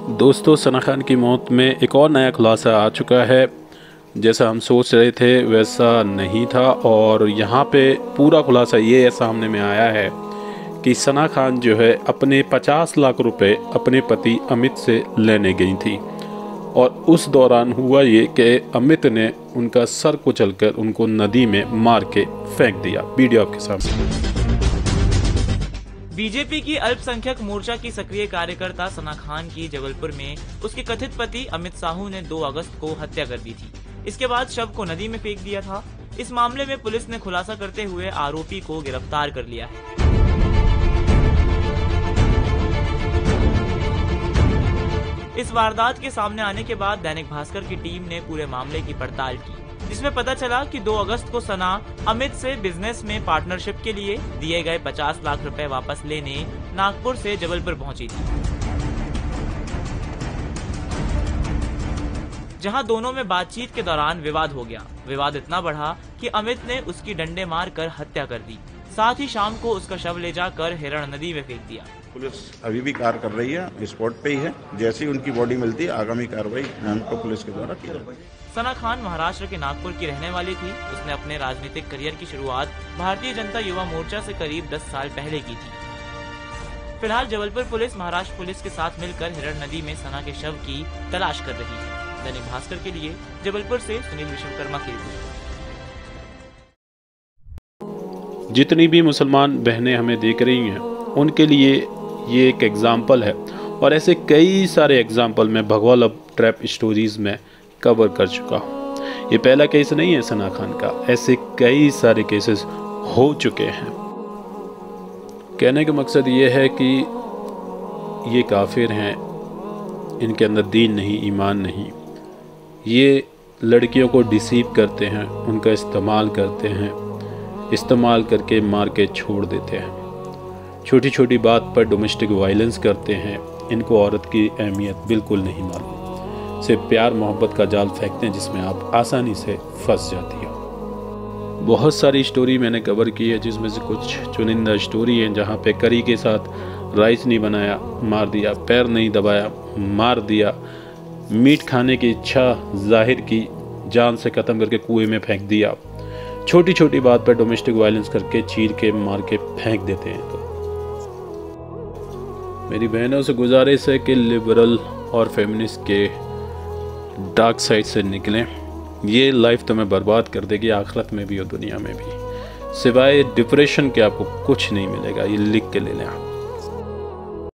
दोस्तों, सना खान की मौत में एक और नया खुलासा आ चुका है। जैसा हम सोच रहे थे वैसा नहीं था, और यहाँ पे पूरा खुलासा ये है सामने में आया है कि सना खान जो है अपने 50 लाख रुपए अपने पति अमित से लेने गई थी, और उस दौरान हुआ ये कि अमित ने उनका सर कुचलकर उनको नदी में मार के फेंक दिया। वीडियो आपके सामने। बीजेपी की अल्पसंख्यक मोर्चा की सक्रिय कार्यकर्ता सना खान की जबलपुर में उसके कथित पति अमित साहू ने 2 अगस्त को हत्या कर दी थी। इसके बाद शव को नदी में फेंक दिया था। इस मामले में पुलिस ने खुलासा करते हुए आरोपी को गिरफ्तार कर लिया है। इस वारदात के सामने आने के बाद दैनिक भास्कर की टीम ने पूरे मामले की पड़ताल की, जिसमें पता चला कि 2 अगस्त को सना अमित से बिजनेस में पार्टनरशिप के लिए दिए गए 50 लाख रुपए वापस लेने नागपुर से जबलपुर पहुंची थी, जहां दोनों में बातचीत के दौरान विवाद हो गया। विवाद इतना बढ़ा कि अमित ने उसकी डंडे मारकर हत्या कर दी। साथ ही शाम को उसका शव ले जाकर हिरण नदी में फेंक दिया। पुलिस अभी भी कार्य कर रही है, स्पॉट पे ही है। जैसे ही उनकी बॉडी मिलती है आगामी कार्रवाई हमको पुलिस के द्वारा की जाएगी। सना खान महाराष्ट्र के नागपुर की रहने वाली थी। उसने अपने राजनीतिक करियर की शुरुआत भारतीय जनता युवा मोर्चा से करीब 10 साल पहले की थी। फिलहाल जबलपुर पुलिस महाराष्ट्र पुलिस के साथ मिलकर हिरण नदी में सना के शव की तलाश कर रही है। दैनिक भास्कर के लिए जबलपुर से सुनील विश्वकर्मा की रिपोर्ट। जितनी भी मुसलमान बहनें हमें देख रही हैं उनके लिए ये एक एग्ज़ाम्पल है, और ऐसे कई सारे एग्ज़ाम्पल मैं भगवा लव ट्रैप स्टोरीज़ में कवर कर चुका हूँ। ये पहला केस नहीं है सना खान का, ऐसे कई सारे केसेस हो चुके हैं। कहने का मकसद ये है कि ये काफिर हैं, इनके अंदर दीन नहीं, ईमान नहीं। ये लड़कियों को डिसीव करते हैं, उनका इस्तेमाल करते हैं, इस्तेमाल करके मार के छोड़ देते हैं। छोटी छोटी बात पर डोमेस्टिक वायलेंस करते हैं। इनको औरत की अहमियत बिल्कुल नहीं मालूम। सिर्फ प्यार मोहब्बत का जाल फेंकते हैं जिसमें आप आसानी से फंस जाती हो। बहुत सारी स्टोरी मैंने कवर की है, जिसमें से कुछ चुनिंदा स्टोरी हैं जहाँ पे करी के साथ राइस नहीं बनाया, मार दिया, पैर नहीं दबाया, मार दिया, मीट खाने की इच्छा जाहिर की, जान से ख़त्म करके कुएं में फेंक दिया। छोटी छोटी बात पर डोमेस्टिक वायलेंस करके चीर के मार के फेंक देते हैं। तो मेरी बहनों से गुजारिश है कि लिबरल और फेमिनिस्ट के डार्क साइड से निकलें। ये लाइफ तुम्हें बर्बाद कर देगी, आखिरत में भी और दुनिया में भी। सिवाय डिप्रेशन के आपको कुछ नहीं मिलेगा, ये लिख के ले लें आप।